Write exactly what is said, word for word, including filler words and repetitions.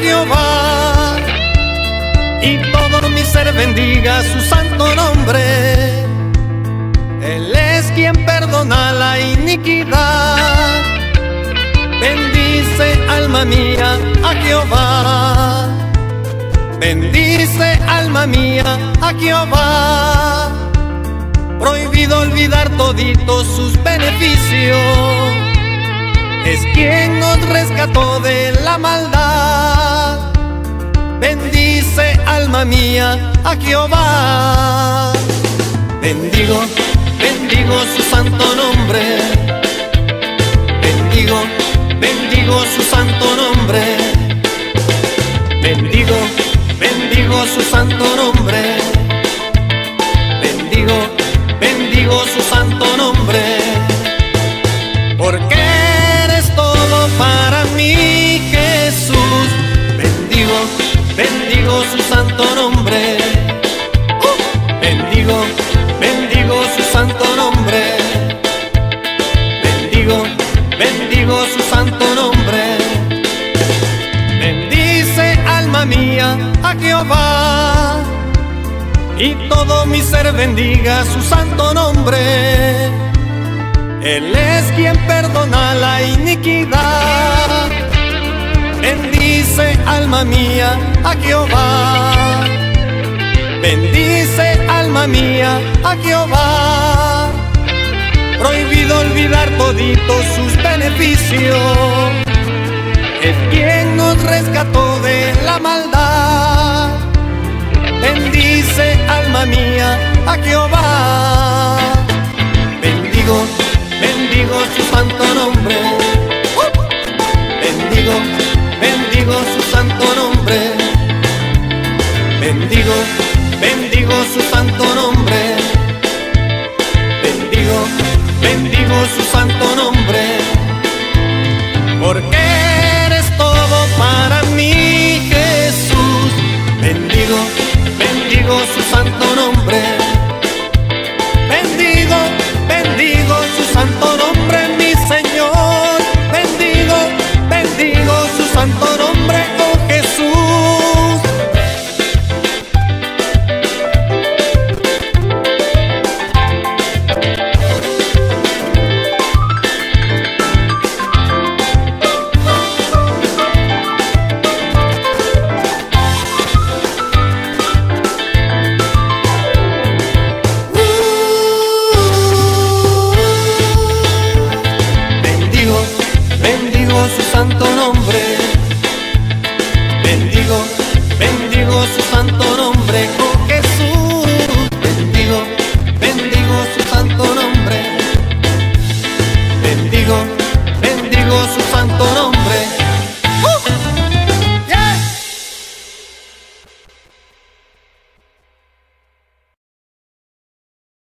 Jehová, y todo mi ser bendiga su santo nombre. Él es quien perdona la iniquidad. Bendice, alma mía, a Jehová. Bendice, alma mía, a Jehová. Prohibido olvidar toditos sus beneficios. Es quien nos rescató de la maldad. Bendice, alma mía, a Jehová. Bendigo, bendigo su santo nombre. Bendigo, bendigo su santo nombre. Bendigo, bendigo su santo nombre. Bendigo, bendigo su santo nombre. Porque eres todo para mí, Jesús. Bendigo, bendigo su santo nombre. Uh, bendigo, bendigo su santo nombre. Bendigo, bendigo su santo nombre. Bendice, alma mía, a Jehová, y todo mi ser bendiga su santo nombre. Él es quien perdona la iniquidad. Bendice, alma mía, a Jehová. Bendice, alma mía, a Jehová. Prohibido olvidar toditos sus beneficios. Es quien nos rescató de la maldad. Bendice, alma mía, a Jehová. Bendigo, bendigo su santo nombre. Uh. Bendigo, bendigo su santo nombre. Bendigo, bendigo su santo nombre. Bendigo, bendigo su santo nombre. Porque eres todo para mí, Jesús. Bendigo, bendigo su santo nombre. Bendigo, bendigo su santo nombre, mi Señor. Bendigo, bendigo su santo nombre, oh Jesús. Su santo nombre. Bendigo, bendigo su santo nombre, oh Jesús. Bendigo, bendigo su santo nombre. Bendigo, bendigo su